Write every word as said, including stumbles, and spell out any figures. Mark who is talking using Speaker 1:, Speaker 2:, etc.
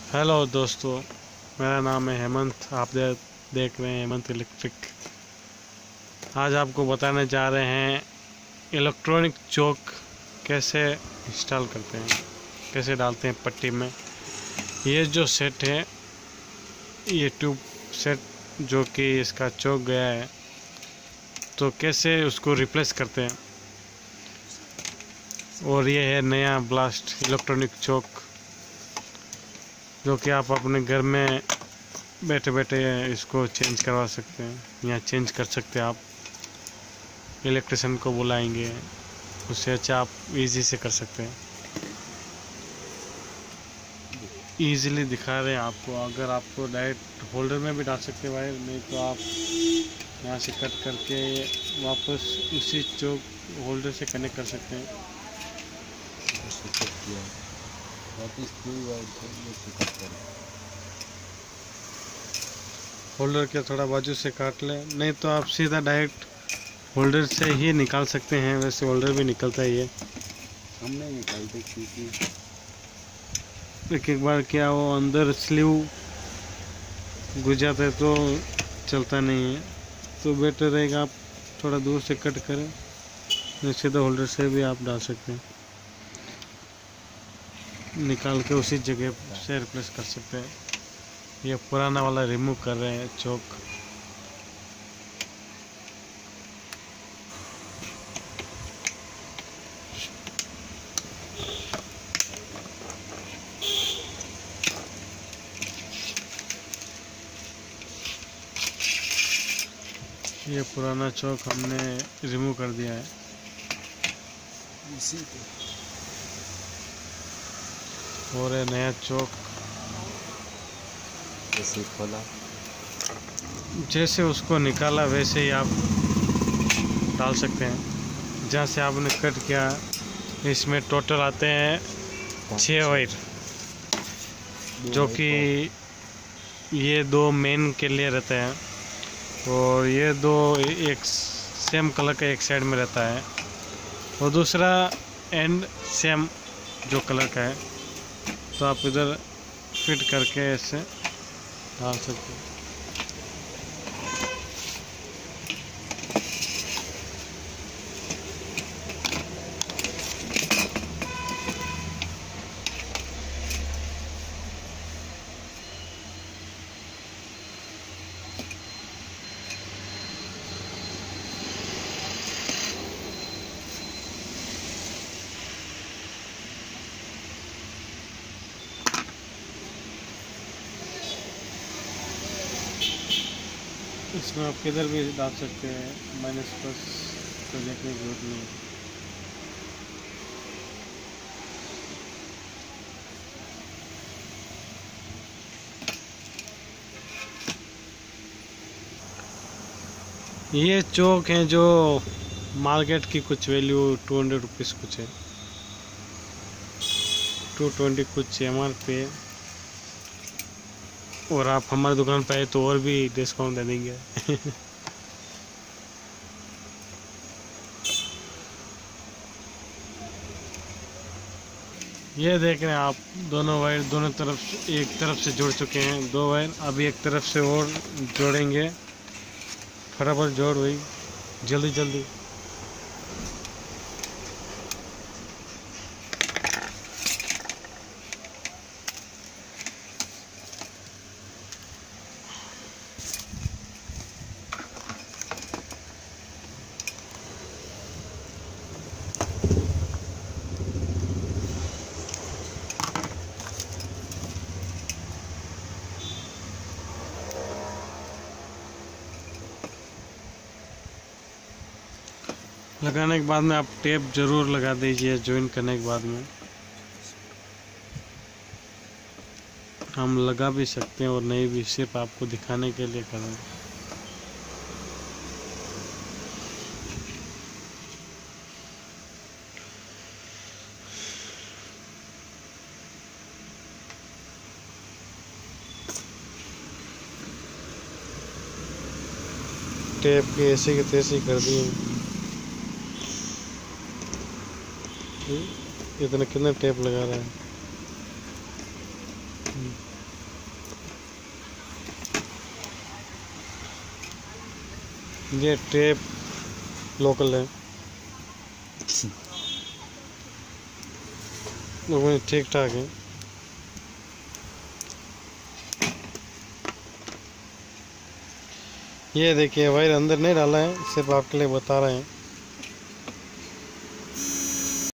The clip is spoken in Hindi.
Speaker 1: हेलो दोस्तों, मेरा नाम है हेमंत। आप दे, देख रहे हैं हेमंत इलेक्ट्रिक। आज आपको बताने जा रहे हैं इलेक्ट्रॉनिक चौक कैसे इंस्टॉल करते हैं, कैसे डालते हैं पट्टी में। ये जो सेट है, ये ट्यूब सेट जो कि इसका चौक गया है, तो कैसे उसको रिप्लेस करते हैं। और ये है नया ब्लास्ट इलेक्ट्रॉनिक चौक जो कि आप अपने घर में बैठे बैठे इसको चेंज करवा सकते हैं या चेंज कर सकते हैं। आप इलेक्ट्रिशियन को बुलाएंगे, उससे अच्छा आप इजी से कर सकते हैं। इजीली दिखा रहे हैं आपको। अगर आपको डायरेक्ट होल्डर में भी डाल सकते हैं वायर, नहीं तो आप यहाँ से कट करके वापस उसी चौक होल्डर से कनेक्ट कर सकते हैं। होल्डर के थोड़ा बाजू से काट लें, नहीं तो आप सीधा डायरेक्ट होल्डर से ही निकाल सकते हैं। वैसे होल्डर भी निकलता ही है,
Speaker 2: हम नहीं निकालते क्योंकि
Speaker 1: एक एक बार क्या वो अंदर स्लीव घुस जाता है तो चलता नहीं है। तो बेटर रहेगा आप थोड़ा दूर से कट करें, नहीं सीधा होल्डर से भी आप डाल सकते हैं, निकाल के उसी जगह से रिप्लेस कर सकते हैं। ये पुराना वाला रिमूव कर रहे हैं चौक। ये पुराना चौक हमने रिमूव कर दिया है।
Speaker 2: इसी को
Speaker 1: और ये नया चौक
Speaker 2: जैसे खोला,
Speaker 1: जैसे उसको निकाला वैसे ही आप डाल सकते हैं। जहाँ से आपने कट किया, इसमें टोटल आते हैं छः वायर, जो कि ये दो मेन के लिए रहते हैं और ये दो एक सेम कलर का एक साइड में रहता है और दूसरा एंड सेम जो कलर का है। तो आप इधर फिट करके ऐसे डाल सकते हैं। इसमें आप किधर भी डाल सकते हैं, माइनस प्लस तो देखने की जरूरत नहीं है। ये चौक हैं जो मार्केट की कुछ वैल्यू टू हंड्रेड रुपीज़ कुछ है, टू ट्वेंटी कुछ एम आर पी है। और आप हमारी दुकान पे आए तो और भी डिस्काउंट दे देंगे। ये देख रहे हैं आप, दोनों वायर दोनों तरफ एक तरफ से जुड़ चुके हैं। दो वायर अभी एक तरफ से और जोड़ेंगे। फटाफट जोड़ हुई, जल्दी जल्दी। लगाने के बाद में आप टेप ज़रूर लगा दीजिए। ज्वाइन करने के बाद में हम लगा भी सकते हैं और नहीं भी, सिर्फ आपको दिखाने के लिए कर रहे हैं। टेप की ऐसे की तैसे कर दिए। इतना कितना टेप लगा रहा है। ये टेप लोकल है, लोगों ठीक ठाक है। ये देखिए वायर अंदर नहीं डाला है, सिर्फ आपके लिए बता रहे हैं।